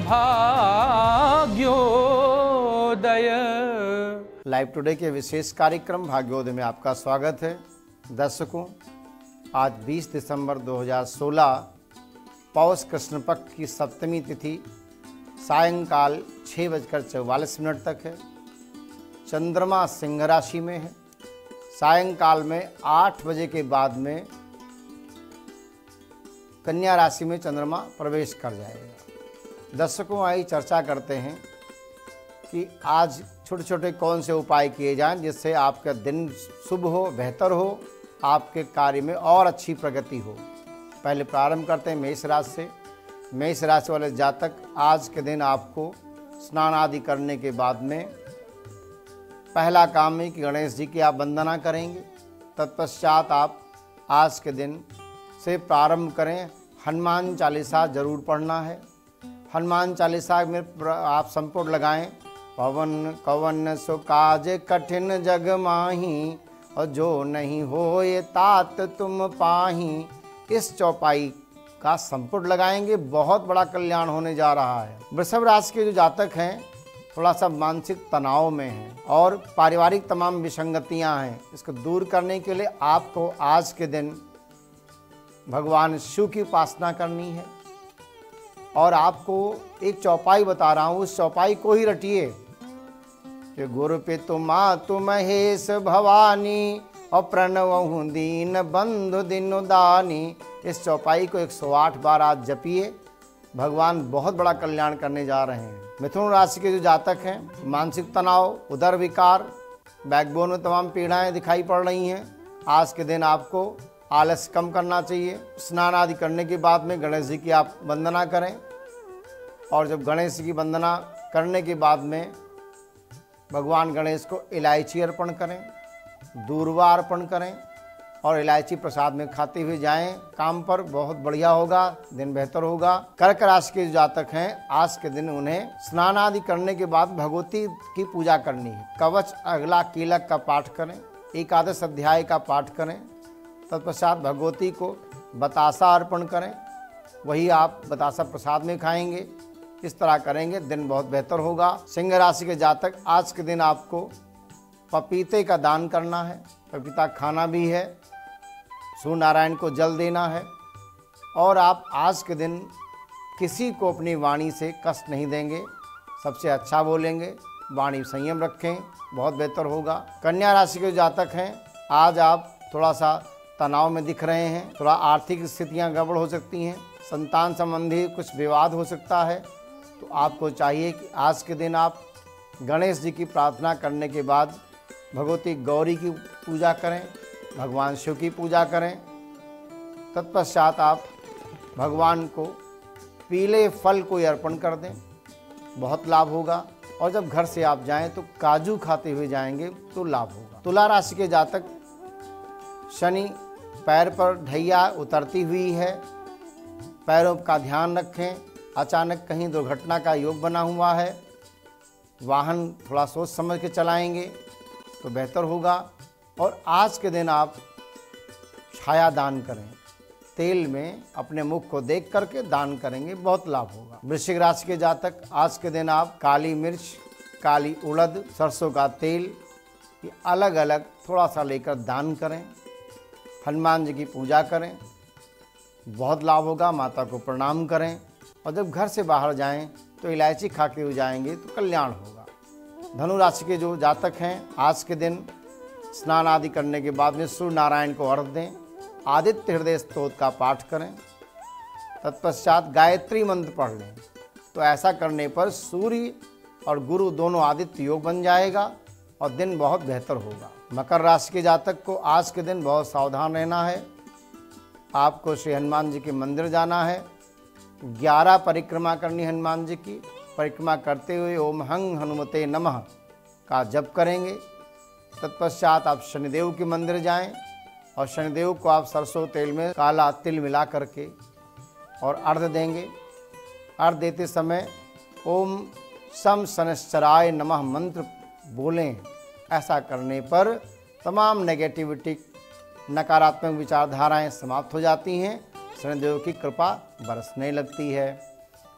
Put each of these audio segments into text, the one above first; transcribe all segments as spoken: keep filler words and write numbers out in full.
भाग्योदय। Live today के विशेष कार्यक्रम भाग्योदय में आपका स्वागत है। दर्शकों, आज बीस दिसंबर दो हज़ार सोलह पौष कृष्ण पक्ष की सप्तमी तिथि सायंकाल छः बजकर चौवालीस मिनट तक है। चंद्रमा सिंह राशि में है। सायंकाल में आठ बजे के बाद में कन्या राशि में चंद्रमा प्रवेश कर जाएगा। दर्शकों, आई चर्चा करते हैं कि आज छोटे छोटे कौन से उपाय किए जाएं जिससे आपका दिन शुभ हो, बेहतर हो, आपके कार्य में और अच्छी प्रगति हो। पहले प्रारंभ करते हैं मेष राशि से। मेष राशि वाले जातक, आज के दिन आपको स्नान आदि करने के बाद में पहला काम है कि गणेश जी की आप वंदना करेंगे। तत्पश्चात आप आज के दिन से प्रारंभ करें। हनुमान चालीसा जरूर पढ़ना है। हनुमान चालीसा में आप संपुट लगाएं। पवन कवन सो काज कठिन जग माही, और जो नहीं होए तात तुम पाही। इस चौपाई का संपुट लगाएंगे, बहुत बड़ा कल्याण होने जा रहा है। वृषभ राशि के जो जातक हैं थोड़ा सा मानसिक तनाव में हैं और पारिवारिक तमाम विसंगतियां हैं। इसको दूर करने के लिए आपको आज के दिन भगवान शिव की उपासना करनी है। और आपको एक चौपाई बता रहा हूँ, उस चौपाई को ही रटिए कि गुरु पितु मातु महेश भवानी, और प्रणवहु दीन बंधु दिनु दानी। इस चौपाई को एक सौ आठ बार आज जपिए। भगवान बहुत बड़ा कल्याण करने जा रहे हैं। मिथुन राशि के जो जातक हैं, मानसिक तनाव, उदर विकार, बैकबोन में तमाम पीड़ाएं दिखाई पड़ रही हैं। आज के दिन आपको आलस्य कम करना चाहिए। स्नान आदि करने के बाद में गणेश जी की आप वंदना करें। और जब गणेश जी की वंदना करने के बाद में भगवान गणेश को इलायची अर्पण करें, दूर्वा अर्पण करें और इलायची प्रसाद में खाते हुए जाएं काम पर। बहुत बढ़िया होगा, दिन बेहतर होगा। कर्क राशि के जो जातक हैं, आज के दिन उन्हें स्नान आदि करने के बाद भगवती की पूजा करनी है। कवच अगला कीलक का पाठ करें, एकादश अध्याय का पाठ करें। तत्पश्चात भगवती को बतासा अर्पण करें, वही आप बतासा प्रसाद में खाएंगे। इस तरह करेंगे, दिन बहुत बेहतर होगा। सिंह राशि के जातक, आज के दिन आपको पपीते का दान करना है। पपीता खाना भी है। सूर्य नारायण को जल देना है। और आप आज के दिन किसी को अपनी वाणी से कष्ट नहीं देंगे, सबसे अच्छा बोलेंगे, वाणी संयम रखें, बहुत बेहतर होगा। कन्या राशि के जातक हैं, आज आप थोड़ा सा तनाव में दिख रहे हैं। थोड़ा आर्थिक स्थितियां गड़बड़ हो सकती हैं। संतान संबंधी कुछ विवाद हो सकता है। तो आपको चाहिए कि आज के दिन आप गणेश जी की प्रार्थना करने के बाद भगवती गौरी की पूजा करें, भगवान शिव की पूजा करें। तत्पश्चात आप भगवान को पीले फल को अर्पण कर दें, बहुत लाभ होगा। और जब घर से आप जाएं तो काजू खाते हुए जाएंगे तो लाभ होगा। तुला राशि के जातक, शनि पैर पर ढैया उतरती हुई है, पैरों का ध्यान रखें। अचानक कहीं दुर्घटना का योग बना हुआ है। वाहन थोड़ा सोच समझ के चलाएंगे तो बेहतर होगा। और आज के दिन आप छाया दान करें, तेल में अपने मुख को देख करके दान करेंगे, बहुत लाभ होगा। वृश्चिक राशि के जातक, आज के दिन आप काली मिर्च, काली उड़द, सरसों का तेल ये अलग अलग थोड़ा सा लेकर दान करें। हनुमान जी की पूजा करें, बहुत लाभ होगा। माता को प्रणाम करें। और जब घर से बाहर जाएं तो इलायची खा के हुए जाएंगे तो कल्याण होगा। धनु राशि के जो जातक हैं, आज के दिन स्नान आदि करने के बाद में सूर्य नारायण को अर्घ्य दें। आदित्य हृदय स्तोत्र का पाठ करें। तत्पश्चात गायत्री मंत्र पढ़ लें। तो ऐसा करने पर सूर्य और गुरु दोनों आदित्य योग बन जाएगा और दिन बहुत बेहतर होगा। मकर राशि के जातक को आज के दिन बहुत सावधान रहना है। आपको श्री हनुमान जी के मंदिर जाना है। ग्यारह परिक्रमा करनी हनुमान जी की। परिक्रमा करते हुए ओम हंग हनुमते नमः का जप करेंगे। तत्पश्चात आप शनिदेव के मंदिर जाएं और शनिदेव को आप सरसों तेल में काला तिल मिला करके और अर्घ्य देंगे। अर्घ्य देते समय ओम सम शनश्चराय नमः मंत्र बोलें। ऐसा करने पर तमाम नेगेटिविटी, नकारात्मक विचारधाराएं समाप्त हो जाती हैं। शनिदेव की कृपा बरसने लगती है।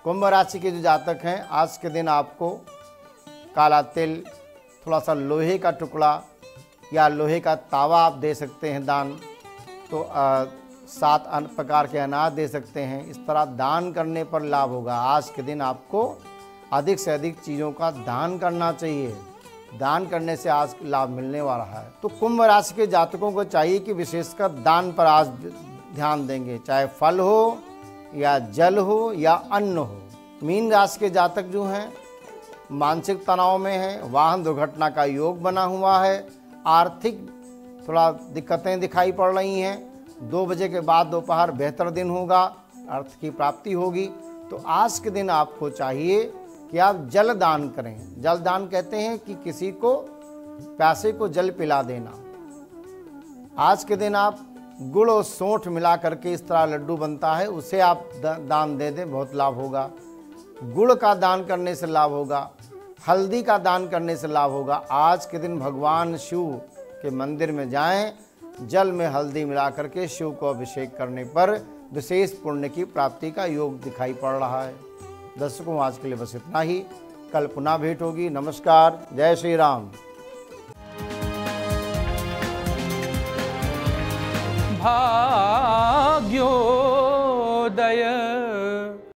कुंभ राशि के जो जातक हैं, आज के दिन आपको काला तिल, थोड़ा सा लोहे का टुकड़ा या लोहे का तावा आप दे सकते हैं दान। तो आ, सात अन्य प्रकार के अनाज दे सकते हैं। इस तरह दान करने पर लाभ होगा। आज के दिन आपको अधिक से अधिक चीज़ों का दान करना चाहिए। दान करने से आज लाभ मिलने वाला है। तो कुंभ राशि के जातकों को चाहिए कि विशेषकर दान पर आज ध्यान देंगे, चाहे फल हो या जल हो या अन्न हो। मीन राशि के जातक जो हैं मानसिक तनाव में हैं, वाहन दुर्घटना का योग बना हुआ है, आर्थिक थोड़ा दिक्कतें दिखाई पड़ रही हैं। दो बजे के बाद दोपहर बेहतर दिन होगा, अर्थ की प्राप्ति होगी। तो आज के दिन आपको चाहिए कि आप जल दान करें। जल दान कहते हैं कि किसी को प्यासे को जल पिला देना। आज के दिन आप गुड़ और सौंठ मिला करके इस तरह लड्डू बनता है, उसे आप दान दे दें, बहुत लाभ होगा। गुड़ का दान करने से लाभ होगा, हल्दी का दान करने से लाभ होगा। आज के दिन भगवान शिव के मंदिर में जाएं, जल में हल्दी मिला करके शिव को अभिषेक करने पर विशेष पुण्य की प्राप्ति का योग दिखाई पड़ रहा है। दर्शकों, आज के लिए बस इतना ही। कल पुनः भेंट होगी। नमस्कार, जय श्री राम। भा